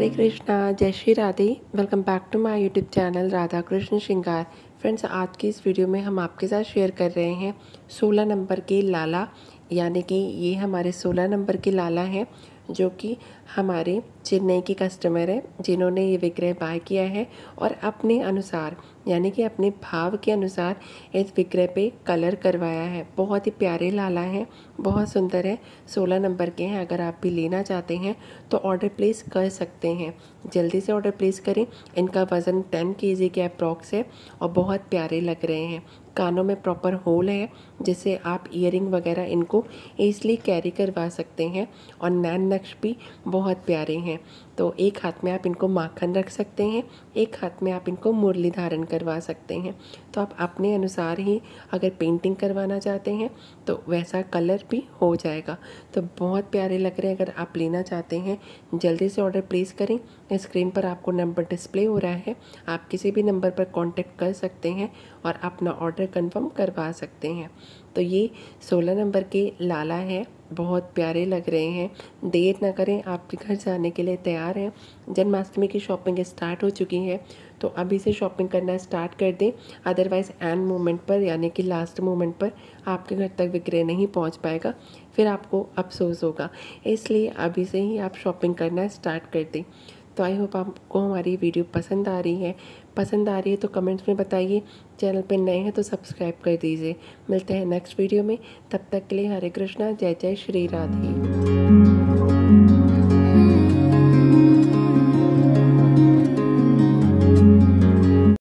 हरे कृष्णा, जय Shri Radhe. Welcome back to my YouTube channel Radha Krishna Shringar. Friends, आज की इस वीडियो में हम आपके साथ शेयर कर रहे हैं 16 नंबर के लाला, यानी कि ये हमारे 16 नंबर के लाला हैं जो कि हमारे चेन्नई की कस्टमर है जिन्होंने ये विक्रय बाय किया है और अपने अनुसार यानी कि अपने भाव के अनुसार इस विक्रय पे कलर करवाया है। बहुत ही प्यारे लाला हैं, बहुत सुंदर है, 16 नंबर के हैं। अगर आप भी लेना चाहते हैं तो ऑर्डर प्लेस कर सकते हैं, जल्दी से ऑर्डर प्लेस करें। इनका वज़न 10 kg के अप्रॉक्स है और बहुत प्यारे लग रहे हैं। कानों में प्रॉपर होल है जिससे आप ईयरिंग वगैरह इनको ईज़िली कैरी करवा सकते हैं और नैन नक्श भी बहुत प्यारे हैं। तो एक हाथ में आप इनको माखन रख सकते हैं, एक हाथ में आप इनको मुरली धारण करवा सकते हैं। तो आप अपने अनुसार ही अगर पेंटिंग करवाना चाहते हैं तो वैसा कलर भी हो जाएगा। तो बहुत प्यारे लग रहे हैं। अगर आप लेना चाहते हैं जल्दी से ऑर्डर प्लेस करें। स्क्रीन पर आपको नंबर डिस्प्ले हो रहा है, आप किसी भी नंबर पर कांटेक्ट कर सकते हैं और अपना ऑर्डर कंफर्म करवा सकते हैं। तो ये 16 नंबर के लाला है, बहुत प्यारे लग रहे हैं। देर ना करें, आपके घर जाने के लिए तैयार हैं। जन्माष्टमी की शॉपिंग स्टार्ट हो चुकी है तो अभी से शॉपिंग करना स्टार्ट कर दें, अदरवाइज़ एंड मोमेंट पर यानी कि लास्ट मोमेंट पर आपके घर तक विक्रय नहीं पहुंच पाएगा, फिर आपको अफसोस होगा। इसलिए अभी से ही आप शॉपिंग करना स्टार्ट कर दें। तो आई होप आपको हमारी वीडियो पसंद आ रही है तो कमेंट्स में बताइए। चैनल पर नए हैं तो सब्सक्राइब कर दीजिए। मिलते हैं नेक्स्ट वीडियो में, तब तक के लिए हरे कृष्णा, जय जय श्री राधे।